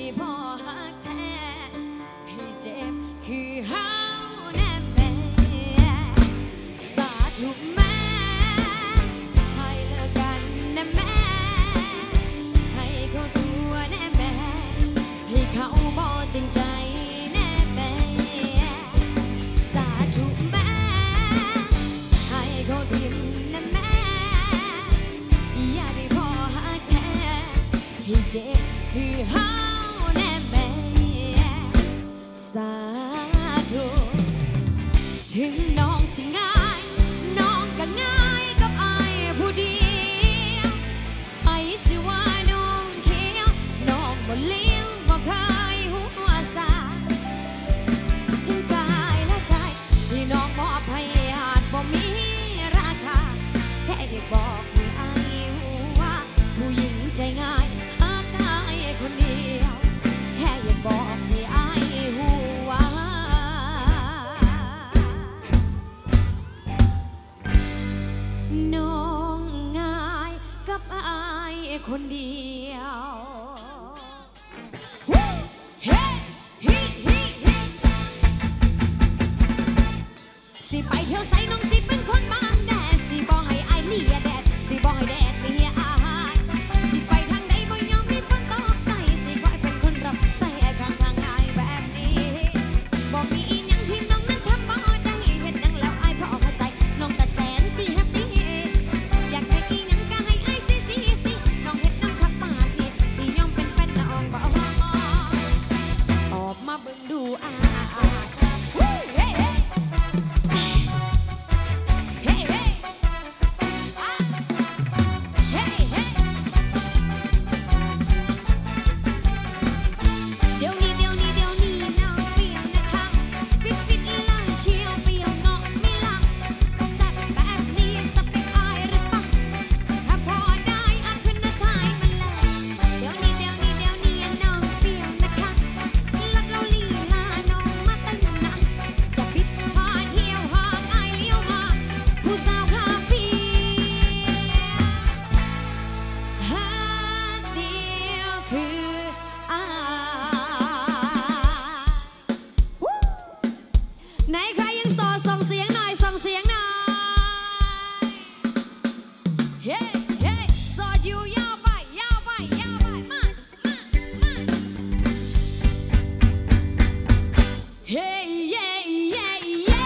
พอหักแท้ให้เจ็บคือเฮาแน่แม่สาธุแม่ให้เลิกกันนะแม่ให้เขาตัวแน่แม่ให้เขาบ่จริงใจแน่แม่สาธุแม่ให้เขาทิ้งนะแม่อย่าได้พอหักแท้ให้เจ็บคือเฮาแน่แม่สาธุถึงน้องสิง่ายน้องก็ง่ายกับอายผู้เดียวไอ้สิว่าน้องเขียวน้องบ่เลี้ยวบ่เคยหัวซาถึงกายและใจที่น้องมอบให้อาจบ่มีราคาแค่ได้บอกให้อายรู้ว่าผู้หญิงใจง่ายหักอายคนเดียวแค่อยากบอกให้อายรู้ว่าน้องง่ายกับอายคนเดียวเฮ้ฮิฮิฮิสิไปเที่ยวไสน้องสิเป็นคนบางแดดสิบ่ให้อายเลียแดดสิบ่ให้แดดเลียอายสิไปทางใดบ่ยอมมีฝนตกใส่สิคอยเป็นคนรับใส่ไอ้ข้างอายแบบนี้บ่มีอีหยังที่น้องนั้นทำบ่ได้เฮ็ดหยังแล้วอายพอเข้าใจน้องก็แสนสิแฮปปี้อยากได้อีหยังก็ให้อายสิน้องเฮ็ดน้ำคักปากนี่สิยอมเป็นแฟนน้องบ่ออกมาเบิ่งดูอายเฮ้เฮ้เฮ้เฮ้เฮ้เดี๋ยวนี้น้องเปรี้ยวนะคะฟิตล่างเชียวเปรี้ยวเงาะไม่ลังแซ่บแบบนี้สเปคอายหรือเปล่าถ้าพอได้เอาขึ้นมาถ่ายมันเลยเดี๋ยวนี้น้องเปรี้ยวนะคะลัดเราลีลาน้องมาตั้งนานจะปิดพาเที่ยวหากอายเลี้ยวมาผู้สาวคาเฟ่ฮักเดียวคืออายไหนใครยังส่งเสียงหน่อยส่งเสียงหน่อยเฮ้เฮ้สอดอยู่ยาวไปมาเฮ้เย้เย้เย้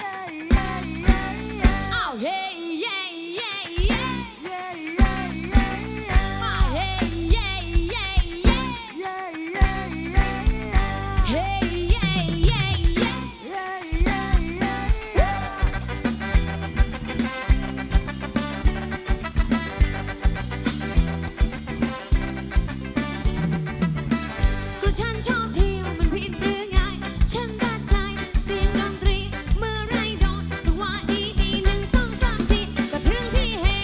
อ้าวเฮ้เย้เย้เย้มาเฮ้เย้เย้เย้เฮ้เย้เย้เย้ก็ฉันชอบเที่ยวมันผิดหรือไงฉันรักใครเสียงดนตรีเมื่อไรโดนจังหวะดี1 2 3 4ก็ถึงที่เฮ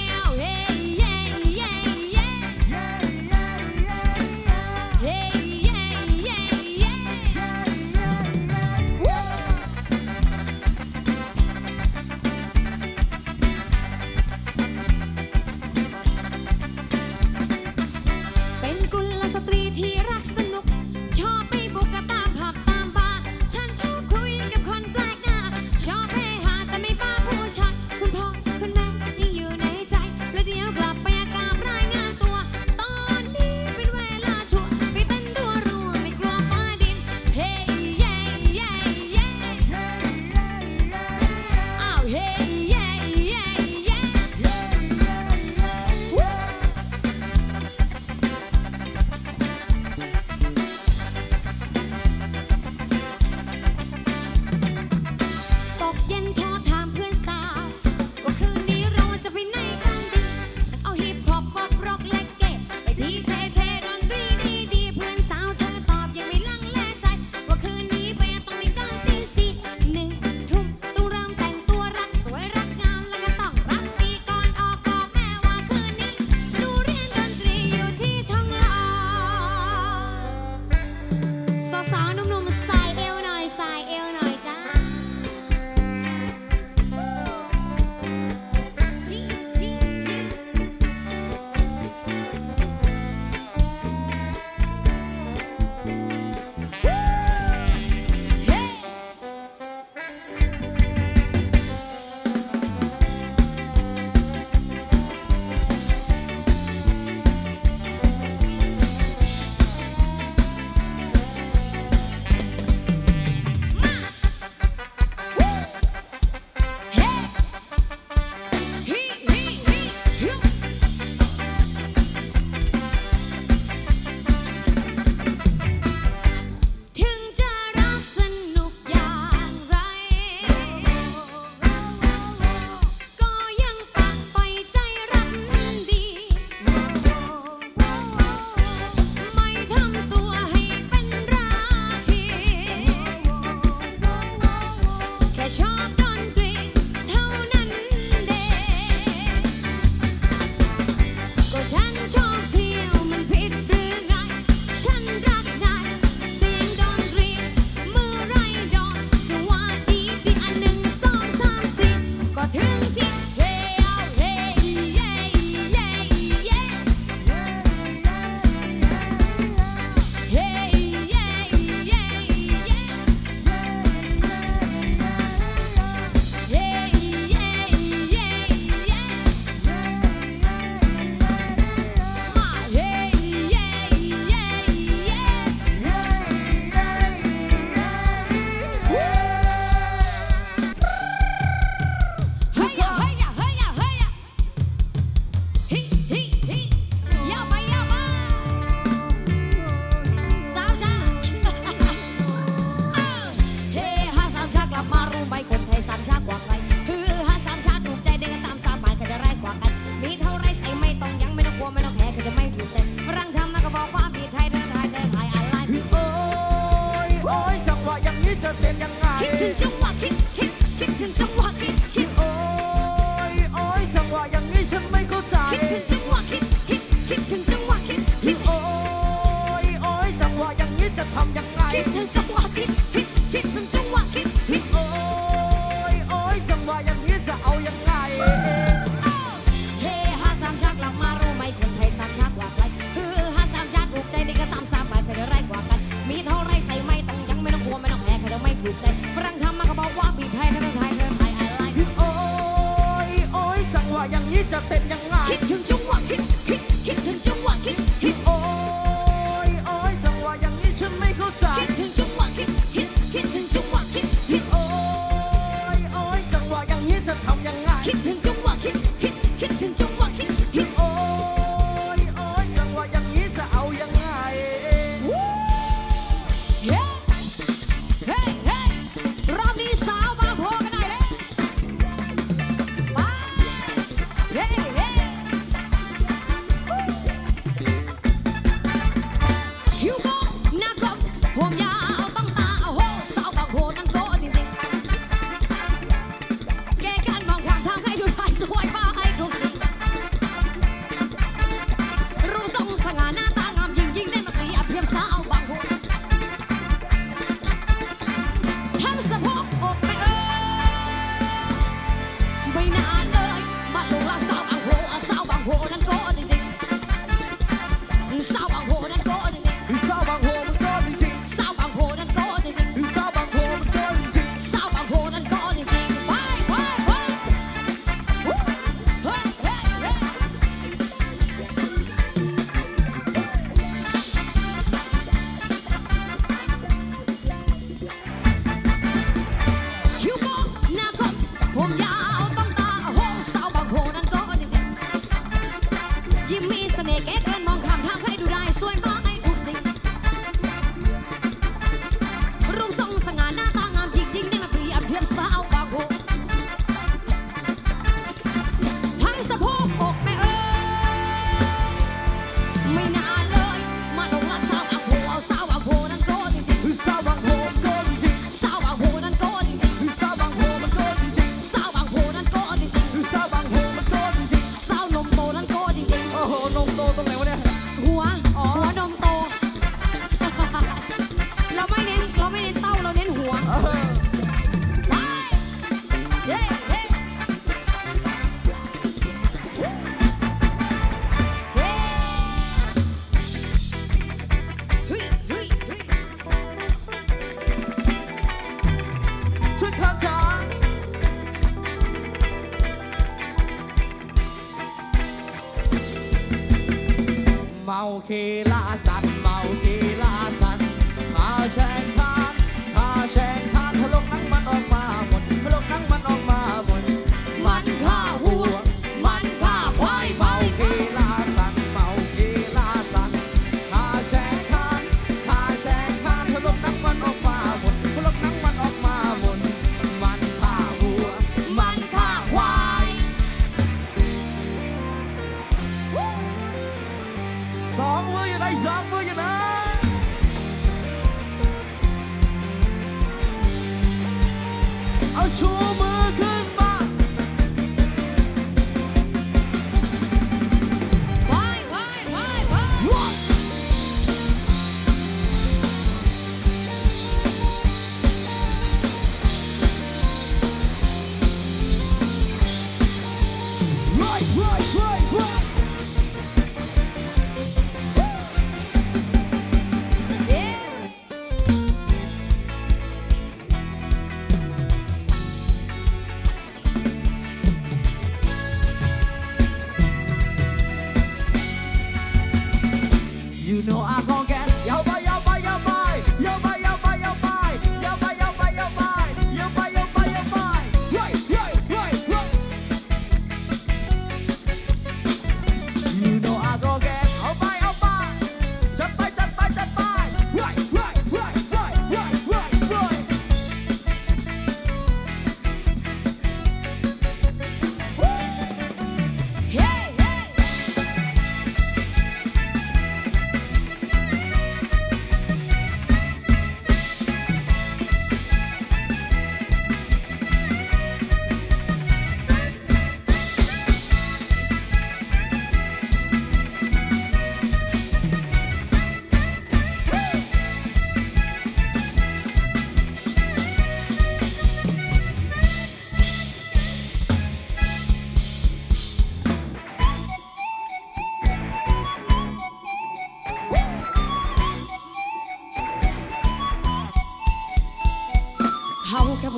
อย่างนี้ฉันไม่เข้าใจคิดถึงจังหวะคิดถึงจังหวะคิดโอ้ยโอ้ยจังหวะอย่างนี้จะทำยังไงคิดถึงจังหวะคิดถึงจังหวะคิดโอ้ยโอ้ยจังหวะอย่างนี้จะเอายังไงเฮ้ห้าสามชาติหลังมารู้ไหมคนไทยสามชาติกว่าใครห้าสามชาติถูกใจนี่ก็ตามสามบาทใครจะไร้กว่ากันมีเท่าไรใส่ไม่ต้องยังไม่ต้องกลัวไม่ต้องแพ้ใครจะไม่ถูกใจฝรั่งทำมาก็บอกว่าบีไทยไทยอะไรโอ้ยโอ้ยจังหวะอย่างนี้จะเต้นยังไงคิดถึงจังหวะคิดถึงจังหวะคิดโอ้ยโอ้ยจังหวะอย่างนี้ฉันไม่เข้าใจคิดถึงจังหวะคิดถึงจังหวะคิดโอ้ยโอ้ยจังหวะอย่างนี้จะทำยังไงคิดถึงจังหวะคิดถึงจังหวะคิดโอ้ยโอ้ยจังหวะอย่างนี้จะเอายังไงเฮ้รอบนี้สาวบางโพกันหน่อยเลยมาเฮ้คิวโก้หน้ากลมผมยาวต้องตาโหสาวบางโพนั้นโก้จริงๆแกกันมองข้างทางให้ดูได้สวยมากให้ทุกสิ่งรูปทรงสง่าหน้าตางามยิ่งได้มาเปรียบเทียบสาวบางโพทั้งสะโพกอกไม่ไม่นานเลยมาลงรักสาวบางโพนั้นโก้จริงๆสาวบางโพนั้นโก้จริงๆสาวบางโพมันก็จริงสาวบางโพนั้นโก้จริงๆสาวบางโพมันก็จริงสาวบางโพนั้นโก้จริงๆไปคิวโก้หน้าคมผมยาวต้องตาโหสาวบางโพนั้นโก้จริงๆยิ้มมีเสน่ห์แก่เกินมองข้ามทางให้ดูได้สวยมากให้ทุกสิ่งรูปทรงสง่าหน้าตางามยิ่งได้มาเปรียบเทียบสาวบางโพทั้งสะโพกอกแม่ไม่นานเลยมาลงรักสาวบางโพนั้นโก้จริงๆสาวบางโพมันก็จริงๆสาวบางโพนั้นโก้จริงๆสาวบางโพมันก็จริงๆสาวบางโพนั้นโก้จริงๆสาวบางโพมันก็จริงๆสาวนมโตนั้นโก้จริงๆโอ้โหนมโตตรงไหนวะเนี่ยหัวนมโตเราไม่เน้นเต้าเราเน้นหัวไปเย้สุดคำถามเมาคีลาสันเมาคีลาสันข้าแช่งทานทะลกนั่งมันออกมาหมดทะลกนั่งมันออกมาหมดมันฆ่าหัวมันฆ่าควายเมาคีลาสันเมาคีลาสันข้าแช่งทานทะลกนั่งมันออกมาหมดทะลกนั่งมันออกมาหมดมันฆ่าหัวมันฆ่าควายสองมืออยู่ไหนสองมืออยู่ไหนเอาชูมือขึ้นมาYou know I gon' get yo bye yo bye yo bye yo bye yo bye yo bye yo bye yo bye yo bye yo bye yo bye yo bye right You know I gon' get yo bye yo bye จัดไปright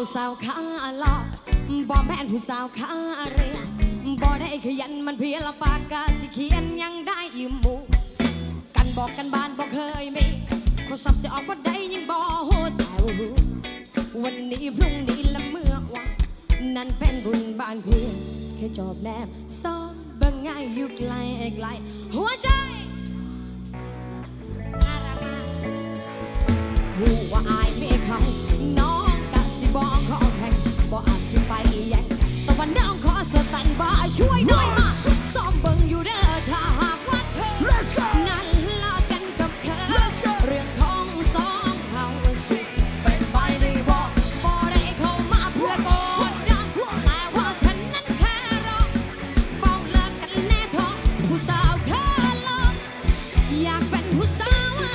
สาวขาหลอกบ่แม่นผู้สาวขาเรียบ่ได้ขยันมันเพียรปากกาสิเขียนยังได้ยืมหมู่กันบอกกันบ้านบ่เคยมีข้อสอบสิออกบ่ได้ยังบ่โหดแต่วันนี้พรุ่งนี้ละเมื่อวานนั่นเป็นบุญบ้านเพื่อนแค่จอบแนบซ้อนเบิ่งง่ายอยู่ไกลไกลหัวใจน่ารักมากหูว่าอายไม่เขาน้องกะสิบอกขอแข่งบ่อาจสิไปแย่งแต่วันน้องขอสตันบ่ช่วยหน่อยมาซ้อมเบิ่งอยู่เด้อถ้าหากว่าเธอนั่นลากันกับเธอเรื่องของสองเขาสิเป็นไปได้บ่ได้เข้ามาเพื่อกดดันแต่ว่าฉันนั้นแค่รอฟ้องเลิกกันแน่ท้องผู้สาวแค่ลองอยากเป็นผู้สาว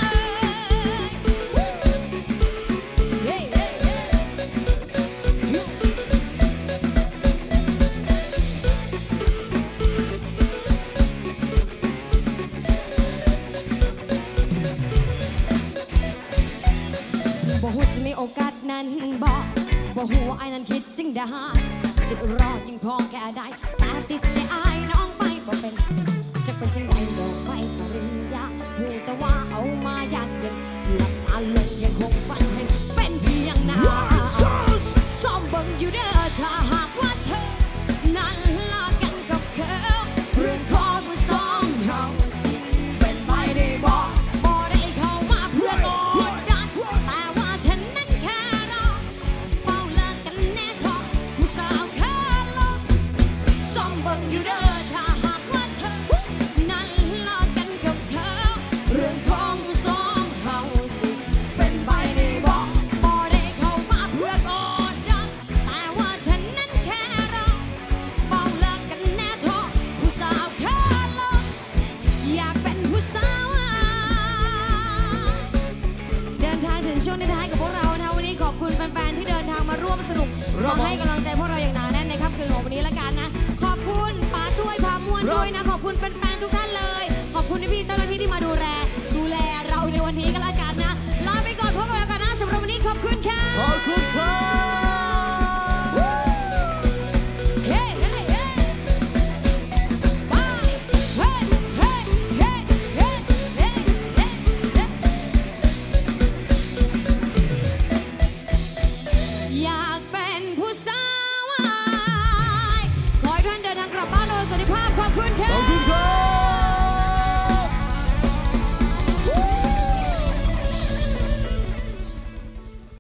บ่ฮู้สิมีโอกาสนั้นบ่ฮู้ว่าไอ้นั้นคิดจริงได้ติดรอยิ่งพอแค่ได้แต่ติดใจไอ้น้องไปบ่เป็นจะเป็นจังใดดอกไม้ปริญญาฮู้แต่ว่าเอามาอยากเย็นหลับตาลงยังคงฝันเห็นเป็นเพียงหน้าซ้อมเบิ่งอยู่เด้อถ้าหากว่าเธอนั้นลากันกับเขาเรื่องของสองเราสิเป็นไปได้บ่ได้เข้ามาเพื่อกดดันแต่ว่าฉันนั้นแค่รอเฝ้าเลิกกันแน่ท้องผู้สาวแค่ลองซ้อมเบิ่งอยู่เด้อถ้าหากว่าเธอนั้นลากันกับเขาเรื่องของสองเราสิเป็นไปได้บ่ได้เข้ามาเพื่อกดดันแต่ว่าฉันนั้นแค่รอเฝ้าเลิกกันแน่ท้องผู้สาวแค่ลองอยากเป็นผู้สาวเดินทางถึงช่วงท้ายกับพวกเรานะวันนี้ขอบคุณแฟนๆที่เดินทางมาร่วมสนุกมาให้กำลังใจพวกเราอย่างหนาแน่นในค่ำคืนของวันนี้ละกันนะขอบคุณป๋าช่วยพาม่วนด้วยนะขอบคุณแ